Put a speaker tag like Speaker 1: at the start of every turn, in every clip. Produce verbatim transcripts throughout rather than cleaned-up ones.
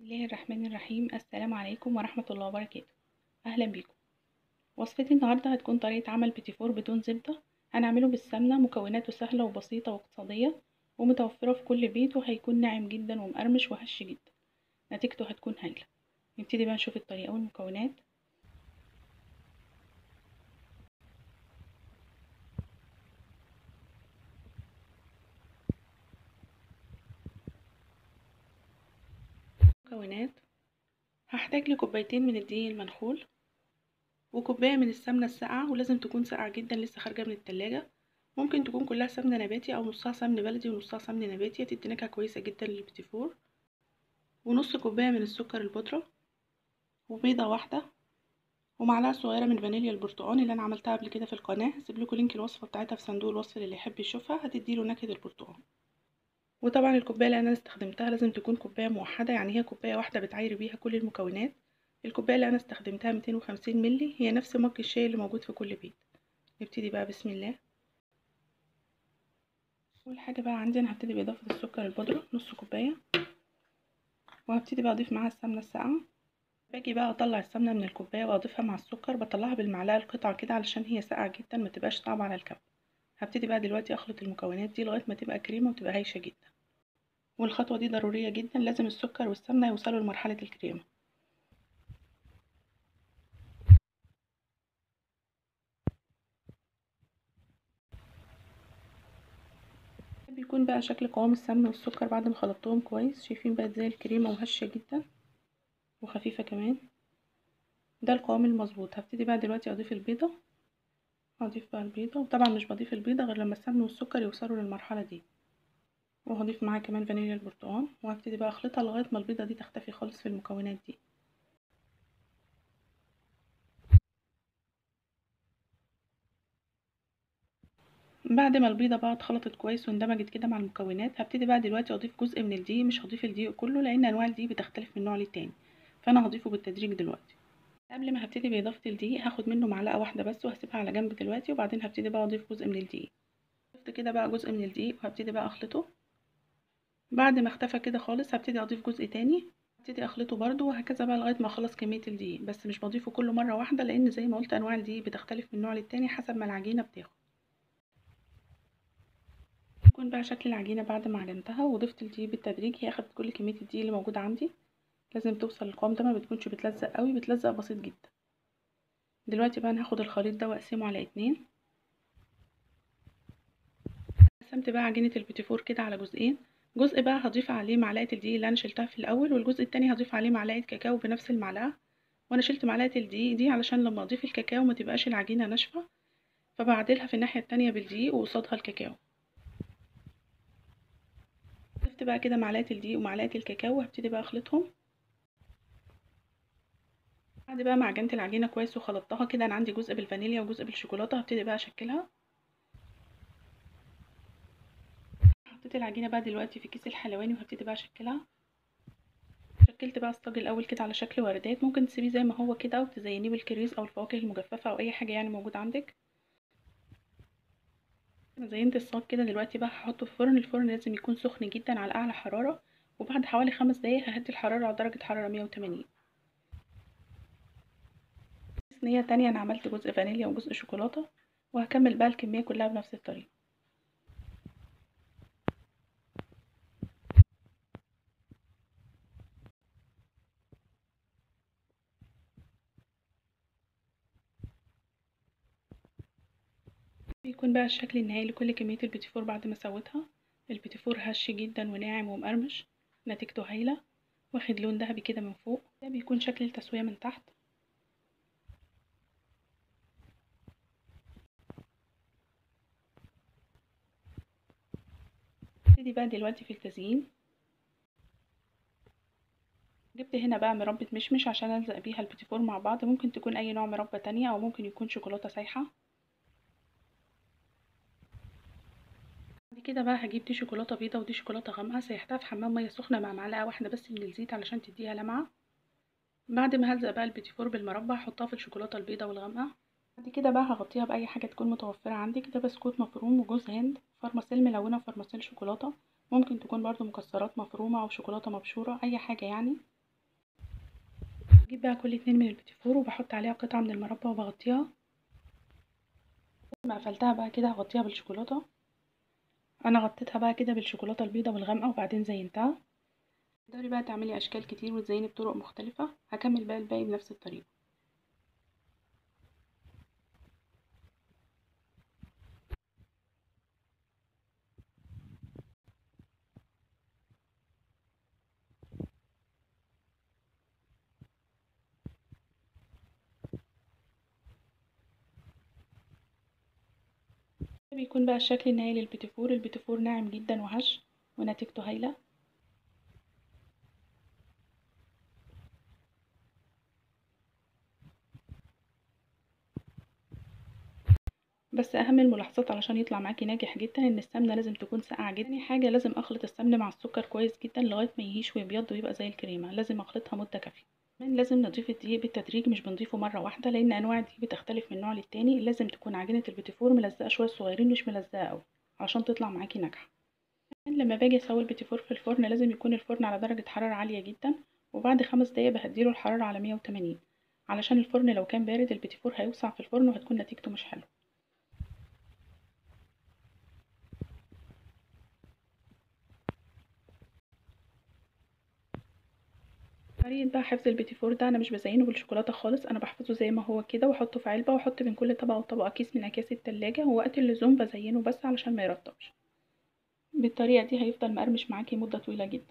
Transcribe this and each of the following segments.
Speaker 1: الله الرحمن الرحيم. السلام عليكم ورحمة الله وبركاته. أهلا بيكم. وصفتي النهاردة هتكون طريقة عمل بيتي فور بدون زبدة. هنعمله بالسمنة، مكوناته سهلة وبسيطة واقتصادية ومتوفرة في كل بيت، وهيكون ناعم جدا ومقرمش وهش جدا. نتيجته هتكون هايلة. نبتدي بقى نشوف الطريقة والمكونات. مكونات: هحتاج لكوبايتين من الدقيق المنخول، وكوباية من السمنة الساقعة، ولازم تكون ساقعة جدا لسه خارجة من التلاجة. ممكن تكون كلها سمنة نباتي أو نصها سمن بلدي ونصها سمن نباتي، هتدي نكهة كويسة جدا للبيتي فور. ونص كوباية من السكر البودرة، وبيضة واحدة، ومعلقة صغيرة من فانيليا البرتقال اللي أنا عملتها قبل كده في القناة. هسيب لكم لينك الوصفة بتاعتها في صندوق الوصف اللي يحب يشوفها، هتديله نكهة البرتقال. وطبعا الكوباية اللي أنا استخدمتها لازم تكون كوباية موحدة، يعني هي كوباية واحدة بتعايري بيها كل المكونات. الكوباية اللي أنا استخدمتها مئتين وخمسين مللي، هي نفس مج الشاي اللي موجود في كل بيت. نبتدي بقى بسم الله. أول حاجة بقى عندي أنا هبتدي بإضافة السكر البودرة نص كوباية، وهبتدي بقى أضيف معاها السمنة الساقعة. باجي بقى اطلع السمنه من الكوبايه واضيفها مع السكر، بطلعها بالمعلقه القطعه كده علشان هي ساقعه جدا ما تبقاش صعبه على الكب. هبتدي بقى دلوقتي اخلط المكونات دي لغايه ما تبقى كريمه وتبقى هايشه جدا. والخطوه دي ضروريه جدا، لازم السكر والسمنه يوصلوا لمرحله الكريمه. بيكون بقى شكل قوام السمنه والسكر بعد ما خلطتهم كويس، شايفين بقت زي الكريمه وهشه جدا وخفيفه كمان. ده القوام المظبوط. هبتدي بقى دلوقتي اضيف البيضه. هضيف بقى البيضه، وطبعا مش بضيف البيضه غير لما السمن والسكر يوصلوا للمرحله دي. وهضيف معاها كمان فانيليا البرتقال، وهبتدي بقى اخلطها لغايه ما البيضه دي تختفي خالص في المكونات دي. بعد ما البيضه بقى اتخلطت كويس واندمجت كده مع المكونات، هبتدي بقى دلوقتي اضيف جزء من الدقيق. مش هضيف الدقيق كله لان انواع الدقيق بتختلف من نوع للتاني، فانا هضيفه بالتدريج دلوقتي. قبل ما هبتدي باضافه الدقيق هاخد منه معلقه واحده بس وهسيبها على جنب دلوقتي، وبعدين هبتدي بقى اضيف جزء من الدقيق. ضفت كده بقى جزء من الدقيق وهبتدي بقى اخلطه. بعد ما اختفى كده خالص هبتدي اضيف جزء تاني، هبتدي اخلطه برضو، وهكذا بقى لغايه ما اخلص كميه الدقيق. بس مش بضيفه كله مره واحده لان زي ما قلت انواع الدقيق بتختلف من نوع للتاني حسب ما العجينه بتاخد. يكون بقى شكل العجينه بعد ما عجنتها وضفت الدقيق بالتدريج، هي اخدت كل كميه الدقيق اللي موجوده عندي. لازم توصل للقوام ده، ما بتكونش بتلزق قوي، بتلزق بسيط جدا. دلوقتي بقى انا هاخد الخليط ده واقسمه على اتنين. قسمت بقى عجينه البيتي فور كده على جزئين. جزء بقى هضيف عليه معلقه الدقيق اللي انا شلتها في الاول، والجزء التاني هضيف عليه معلقه كاكاو بنفس المعلقه. وانا شلت معلقه الدقيق دي علشان لما اضيف الكاكاو ما تبقاش العجينه ناشفه، فبعدلها في الناحيه التانية بالدقيق وقصادها الكاكاو. ضفت بقى كده معلقه الدقيق ومعلقه الكاكاو وهبتدي بقى اخلطهم. بعد بقى ما عجنت العجينه كويس وخلطتها كده، انا عندي جزء بالفانيليا وجزء بالشوكولاته، هبتدي بقى اشكلها. حطيت العجينه بقى دلوقتي في كيس الحلواني وهبتدي بقى اشكلها. شكلت بقى الصاج الاول كده على شكل وردات، ممكن تسيبيه زي ما هو كده او تزينيه بالكريز او الفواكه المجففه او اي حاجه يعني موجود عندك. انا زينت الصاج كده. دلوقتي بقى هحطه في فرن. الفرن لازم يكون سخن جدا على اعلى حراره، وبعد حوالي خمس دقايق ههدي الحراره على درجه حراره مية وتمانين. صينيه تانية انا عملت جزء فانيليا وجزء شوكولاته، وهكمل بقى الكميه كلها بنفس الطريقه. بيكون بقى الشكل النهائي لكل كميه البيتي فور بعد ما سويتها. البيتي فور هش جدا وناعم ومقرمش، نتيجته هايله، واخد لون ذهبي كده من فوق. ده بيكون شكل التسويه من تحت. ابتدي بقى دلوقتي في التزيين. جبت هنا بقى مربى مشمش عشان الزق بيها البيتي فور مع بعض. ممكن تكون اي نوع مربى تانية او ممكن يكون شوكولاته سايحه. بعد كده بقى هجيب دي شوكولاته بيضه ودي شوكولاته غامقه، سيحتها في حمام ميه سخنه مع معلقه واحده بس من الزيت علشان تديها لمعه. بعد ما هلزق بقى البيتي فور بالمربى هحطها في الشوكولاته البيضه والغامقه. بعد كده بقى هغطيها باي حاجه تكون متوفره عندك. ده بسكوت مفروم وجوز هند، فرماسيل ملونه وفرماسيل شوكولاته، ممكن تكون برضو مكسرات مفرومه او شوكولاته مبشوره، اي حاجه يعني. بجيب بقى كل اتنين من البيتي فور وبحط عليها قطعة من المربى وبغطيها. لما قفلتها بقى كده هغطيها بالشوكولاتة. انا غطيتها بقى كده بالشوكولاتة البيضة والغامقة وبعدين زينتها. تقدري بقى تعملي اشكال كتير وتزيني بطرق مختلفة. هكمل بقى الباقي بنفس الطريقة. ده بيكون بقى الشكل النهائي للبيتي فور. البيتي فور ناعم جدا وهش ونتيجته هايلة. بس اهم الملاحظات علشان يطلع معاكي ناجح جدا ان السمنه لازم تكون ساقعه جدا. تاني حاجه لازم اخلط السمن مع السكر كويس جدا لغايه ما يهيش ويبيض ويبقى زي الكريمه. لازم اخلطها مده كافيه. كمان لازم نضيف الدقيق بالتدريج، مش بنضيفه مره واحده، لان انواع الدقيق بتختلف من نوع للتاني. لازم تكون عجينه البيتي فور ملزقه شويه صغيرين، مش ملزقه قوي، علشان تطلع معاكي ناجحه. كمان لما باجي اسوي البيتي فور في الفرن لازم يكون الفرن على درجه حراره عاليه جدا، وبعد خمس دقايق بهديله الحراره على مية وتمانين، علشان الفرن لو كان بارد البيتي فور هيوسع في الفرن وهتكون نتيجته مش حلوه. طريقة بقى حفظ البيتي فور ده، انا مش بزينه بالشوكولاته خالص، انا بحفظه زي ما هو كده واحطه في علبه واحط بين كل طبقه وطبقه كيس من اكياس التلاجة، ووقت اللزوم بزينه بس علشان ما يرطبش. بالطريقه دي هيفضل مقرمش معاكي مده طويله جدا.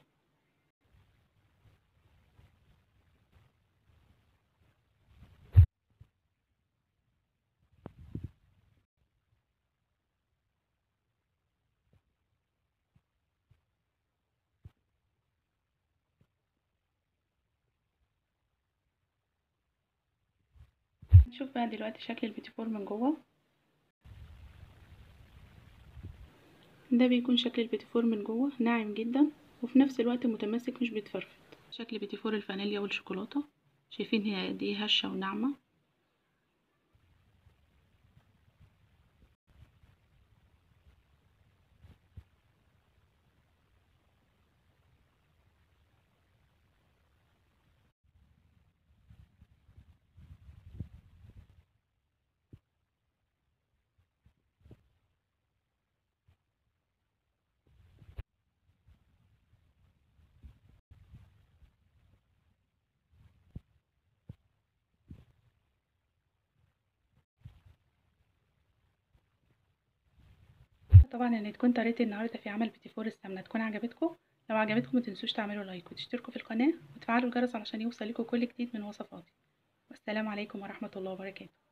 Speaker 1: نشوف بقى دلوقتي شكل البيتي فور من جوه. ده بيكون شكل البيتي فور من جوه، ناعم جدا وفي نفس الوقت متماسك مش بيتفرفت. شكل بيتي فور الفانيليا والشوكولاته، شايفين هي قد ايه هشه وناعمه. طبعا ان تكون طريقتي النهارده في عمل بيتي فور السمنه تكون عجبتكم. لو عجبتكم متنسوش تعملوا لايك وتشتركوا في القناه وتفعلوا الجرس علشان يوصلكوا كل جديد من وصفاتي. والسلام عليكم ورحمه الله وبركاته.